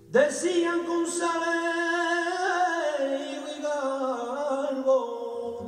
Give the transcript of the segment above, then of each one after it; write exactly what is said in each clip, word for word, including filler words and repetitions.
Decían González y Galgo.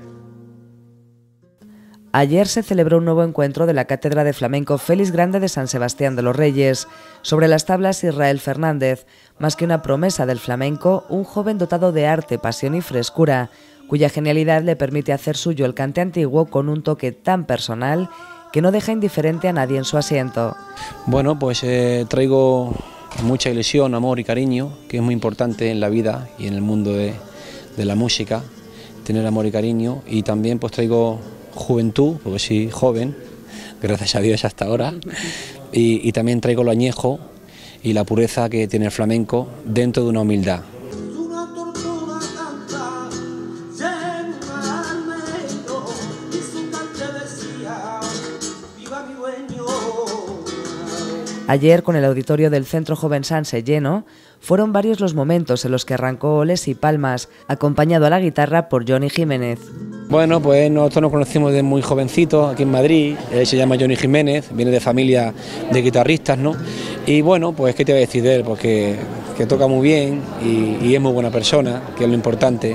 Ayer se celebró un nuevo encuentro de la Cátedra de Flamenco Félix Grande de San Sebastián de los Reyes. Sobre las tablas, Israel Fernández, más que una promesa del flamenco, un joven dotado de arte, pasión y frescura, cuya genialidad le permite hacer suyo el cante antiguo con un toque tan personal que no deja indiferente a nadie en su asiento. Bueno, pues eh, traigo mucha ilusión, amor y cariño, que es muy importante en la vida y en el mundo de, de la música, tener amor y cariño, y también pues traigo juventud, porque soy joven, gracias a Dios hasta ahora, y, y también traigo lo añejo y la pureza que tiene el flamenco dentro de una humildad. Ayer, con el auditorio del Centro Joven Sanse lleno, fueron varios los momentos en los que arrancó oles y palmas, acompañado a la guitarra por Johnny Jiménez. Bueno, pues nosotros nos conocimos desde muy jovencitos aquí en Madrid. Él se llama Johnny Jiménez, viene de familia de guitarristas, ¿no? Y bueno, pues qué te voy a decir de él, porque que toca muy bien y, y es muy buena persona, que es lo importante.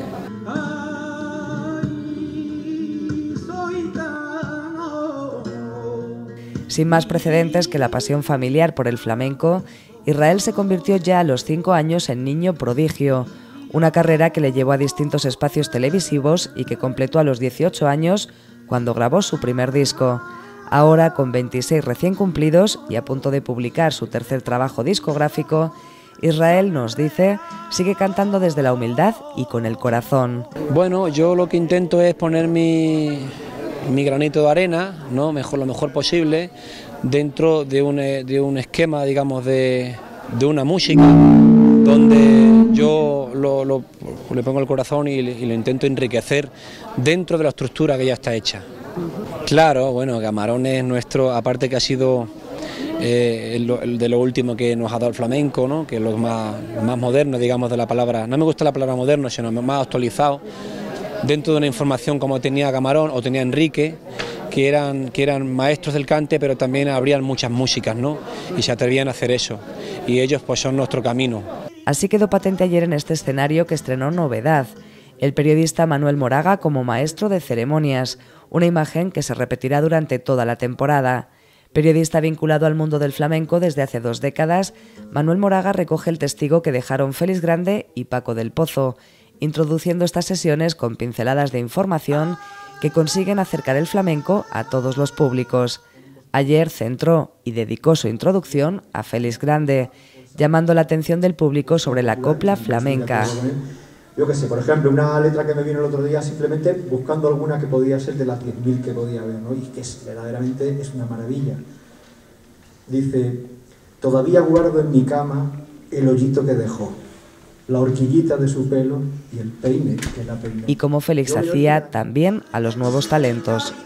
Sin más precedentes que la pasión familiar por el flamenco, Israel se convirtió ya a los cinco años en niño prodigio, una carrera que le llevó a distintos espacios televisivos y que completó a los dieciocho años cuando grabó su primer disco. Ahora, con veintiséis recién cumplidos y a punto de publicar su tercer trabajo discográfico, Israel, nos dice, sigue cantando desde la humildad y con el corazón. Bueno, yo lo que intento es poner mi... mi granito de arena, ¿no? Mejor, lo mejor posible, dentro de un, de un esquema, digamos, de, de una música, donde yo lo, lo, le pongo el corazón y, y lo intento enriquecer dentro de la estructura que ya está hecha. Claro, bueno, Camarón es nuestro, aparte que ha sido eh, el, el de lo último que nos ha dado el flamenco, ¿no? Que es lo más, más moderno, digamos, de la palabra, no me gusta la palabra moderno, sino más actualizado, dentro de una información como tenía Camarón o tenía Enrique, que eran, que eran maestros del cante, pero también abrían muchas músicas, ¿no? Y se atrevían a hacer eso, y ellos pues son nuestro camino. Así quedó patente ayer en este escenario que estrenó novedad, el periodista Manuel Moraga como maestro de ceremonias, una imagen que se repetirá durante toda la temporada. Periodista vinculado al mundo del flamenco desde hace dos décadas, Manuel Moraga recoge el testigo que dejaron Félix Grande y Paco del Pozo, introduciendo estas sesiones con pinceladas de información que consiguen acercar el flamenco a todos los públicos. Ayer centró y dedicó su introducción a Félix Grande, llamando la atención del público sobre la copla flamenca. Yo qué sé, por ejemplo, una letra que me vino el otro día simplemente buscando alguna que podía ser de las diez mil que podía haber, ¿no? Y que es, verdaderamente es una maravilla. Dice, todavía guardo en mi cama el hoyito que dejó, la horquillita de su pelo y el peine que la peinó. Y como Félix hacía también a los nuevos talentos.